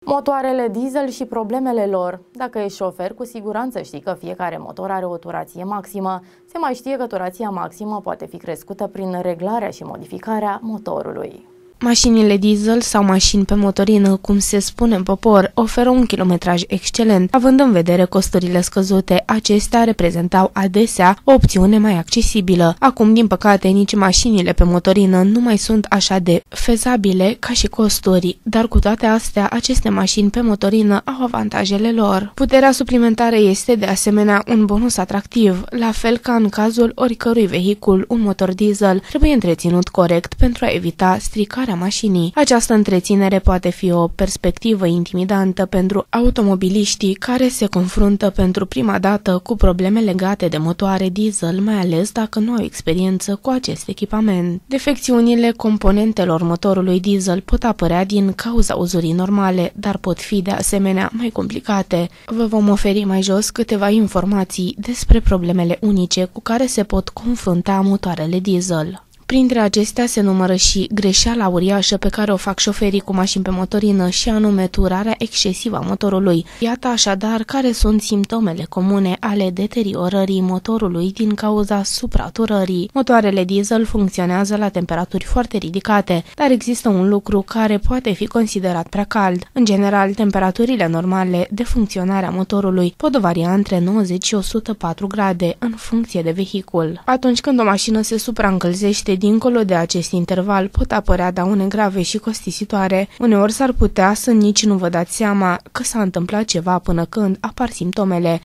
Motoarele diesel și problemele lor. Dacă ești șofer, cu siguranță știi că fiecare motor are o turație maximă. Se mai știe că turația maximă poate fi crescută prin reglarea și modificarea motorului. Mașinile diesel sau mașini pe motorină, cum se spune în popor, oferă un kilometraj excelent. Având în vedere costurile scăzute, acestea reprezentau adesea o opțiune mai accesibilă. Acum, din păcate, nici mașinile pe motorină nu mai sunt așa de fezabile ca și costuri, dar cu toate astea, aceste mașini pe motorină au avantajele lor. Puterea suplimentară este de asemenea un bonus atractiv, la fel ca în cazul oricărui vehicul, un motor diesel trebuie întreținut corect pentru a evita stricarea mașinii. Această întreținere poate fi o perspectivă intimidantă pentru automobiliștii care se confruntă pentru prima dată cu probleme legate de motoare diesel, mai ales dacă nu au experiență cu acest echipament. Defecțiunile componentelor motorului diesel pot apărea din cauza uzurii normale, dar pot fi de asemenea mai complicate. Vă vom oferi mai jos câteva informații despre problemele unice cu care se pot confrunta motoarele diesel. Printre acestea se numără și greșeala uriașă pe care o fac șoferii cu mașini pe motorină și anume turarea excesivă a motorului. Iată așadar care sunt simptomele comune ale deteriorării motorului din cauza supraturării. Motoarele diesel funcționează la temperaturi foarte ridicate, dar există un lucru care poate fi considerat prea cald. În general, temperaturile normale de funcționare a motorului pot varia între 90 și 104 grade în funcție de vehicul. Atunci când o mașină se supraîncălzește, dincolo de acest interval pot apărea daune grave și costisitoare. Uneori s-ar putea să nici nu vă dați seama că s-a întâmplat ceva până când apar simptomele.